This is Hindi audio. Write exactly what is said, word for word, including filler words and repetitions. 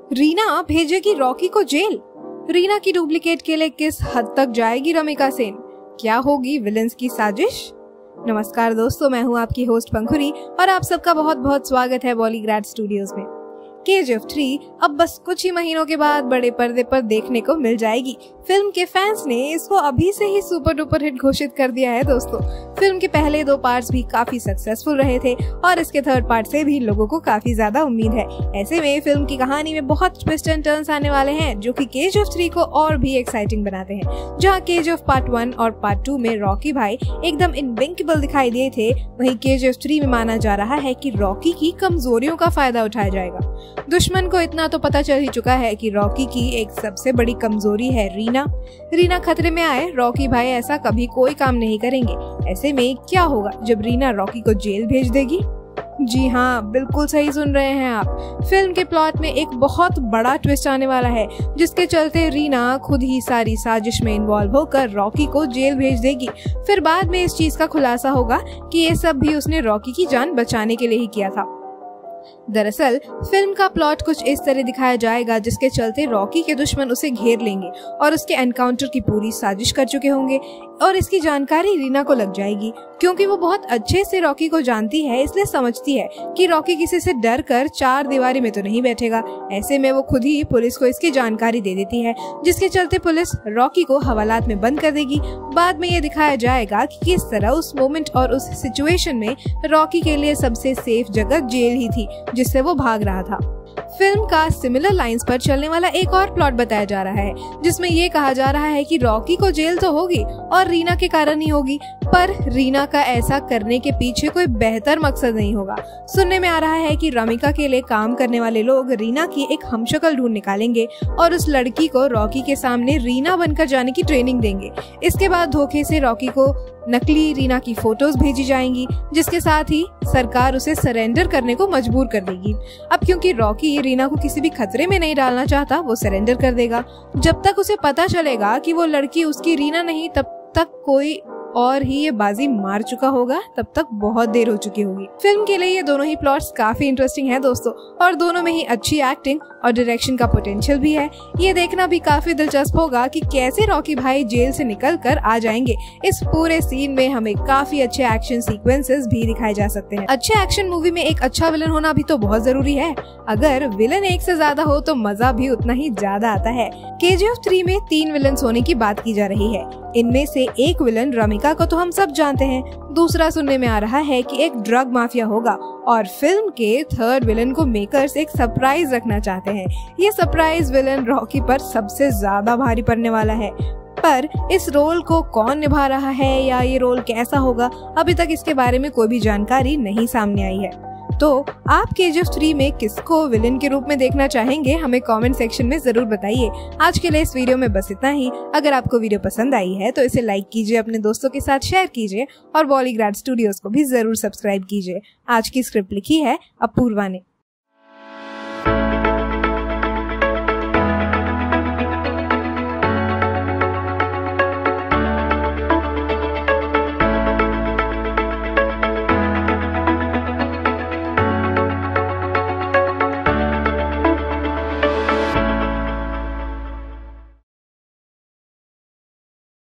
रीना भेजेगी रॉकी को जेल। रीना की डुप्लीकेट के लिए किस हद तक जाएगी रमिका सेन? क्या होगी विलेंस की साजिश? नमस्कार दोस्तों, मैं हूं आपकी होस्ट पंखुरी और आप सबका बहुत बहुत स्वागत है बॉलीग्राड स्टूडियोज में। के जी एफ थ्री अब बस कुछ ही महीनों के बाद बड़े पर्दे पर देखने को मिल जाएगी। फिल्म के फैंस ने इसको अभी से ही सुपर डुपर हिट घोषित कर दिया है दोस्तों। फिल्म के पहले दो पार्ट्स भी काफी सक्सेसफुल रहे थे और इसके थर्ड पार्ट से भी लोगों को काफी ज्यादा उम्मीद है। ऐसे में फिल्म की कहानी में बहुत ट्विस्ट एंड टर्न्स आने वाले हैं जो कि के जी एफ थ्री को और भी एक्साइटिंग बनाते हैं। जहाँ K G F part one और पार्ट टू में रॉकी भाई एकदम इनविंकेबल दिखाई दिए थे, वहीं के जी एफ थ्री में माना जा रहा है कि रॉकी की कमजोरियों का फायदा उठाया जाएगा। दुश्मन को इतना तो पता चल ही चुका है कि रॉकी की एक सबसे बड़ी कमजोरी है रीना। रीना खतरे में आए रॉकी भाई ऐसा कभी कोई काम नहीं करेंगे। ऐसे में क्या होगा जब रीना रॉकी को जेल भेज देगी? जी हाँ, बिल्कुल सही सुन रहे हैं आप। फिल्म के प्लॉट में एक बहुत बड़ा ट्विस्ट आने वाला है जिसके चलते रीना खुद ही सारी साजिश में इन्वॉल्व होकर रॉकी को जेल भेज देगी। फिर बाद में इस चीज का खुलासा होगा कि ये सब भी उसने रॉकी की जान बचाने के लिए ही किया था। दरअसल फिल्म का प्लॉट कुछ इस तरह दिखाया जाएगा जिसके चलते रॉकी के दुश्मन उसे घेर लेंगे और उसके एनकाउंटर की पूरी साजिश कर चुके होंगे और इसकी जानकारी रीना को लग जाएगी। क्योंकि वो बहुत अच्छे से रॉकी को जानती है, इसलिए समझती है कि रॉकी किसी से डर कर चार दीवारी में तो नहीं बैठेगा। ऐसे में वो खुद ही पुलिस को इसकी जानकारी दे देती है, जिसके चलते पुलिस रॉकी को हवालात में बंद कर देगी। बाद में ये दिखाया जाएगा कि किस तरह उस मोमेंट और उस सिचुएशन में रॉकी के लिए सबसे सेफ जगह जेल ही थी जिससे वो भाग रहा था। फिल्म का सिमिलर लाइंस पर चलने वाला एक और प्लॉट बताया जा रहा है जिसमें ये कहा जा रहा है कि रॉकी को जेल तो होगी और रीना के कारण ही होगी, पर रीना का ऐसा करने के पीछे कोई बेहतर मकसद नहीं होगा। सुनने में आ रहा है कि रमिका के लिए काम करने वाले लोग रीना की एक हमशक्ल ढूंढ निकालेंगे और उस लड़की को रॉकी के सामने रीना बनकर जाने की ट्रेनिंग देंगे। इसके बाद धोखे से रॉकी को नकली रीना की फोटोज भेजी जाएंगी जिसके साथ ही सरकार उसे सरेंडर करने को मजबूर कर देगी। अब क्योंकि रॉकी रीना को किसी भी खतरे में नहीं डालना चाहता, वो सरेंडर कर देगा। जब तक उसे पता चलेगा कि वो लड़की उसकी रीना नहीं, तब तक कोई और ही ये बाजी मार चुका होगा, तब तक बहुत देर हो चुकी होगी। फिल्म के लिए ये दोनों ही प्लॉट्स काफी इंटरेस्टिंग है दोस्तों और दोनों में ही अच्छी एक्टिंग और डायरेक्शन का पोटेंशियल भी है। ये देखना भी काफी दिलचस्प होगा कि कैसे रॉकी भाई जेल से निकल कर आ जाएंगे। इस पूरे सीन में हमें काफी अच्छे एक्शन सीक्वेंसेस भी दिखाए जा सकते हैं। अच्छे एक्शन मूवी में एक अच्छा विलन होना भी तो बहुत जरूरी है। अगर विलन एक से ज्यादा हो तो मजा भी उतना ही ज्यादा आता है। के जी एफ थ्री में तीन विलन होने की बात की जा रही है। इनमें से एक विलन रमिका को तो हम सब जानते हैं, दूसरा सुनने में आ रहा है कि एक ड्रग माफिया होगा और फिल्म के थर्ड विलन को मेकर्स एक सरप्राइज रखना चाहते हैं। ये सरप्राइज विलन रॉकी पर सबसे ज्यादा भारी पड़ने वाला है, पर इस रोल को कौन निभा रहा है या ये रोल कैसा होगा, अभी तक इसके बारे में कोई भी जानकारी नहीं सामने आई है। तो आप के जी एफ थ्री में किसको विलेन के रूप में देखना चाहेंगे, हमें कमेंट सेक्शन में जरूर बताइए। आज के लिए इस वीडियो में बस इतना ही। अगर आपको वीडियो पसंद आई है तो इसे लाइक कीजिए, अपने दोस्तों के साथ शेयर कीजिए और बॉलीग्राड स्टूडियोज को भी जरूर सब्सक्राइब कीजिए। आज की स्क्रिप्ट लिखी है अपूर्वा ने।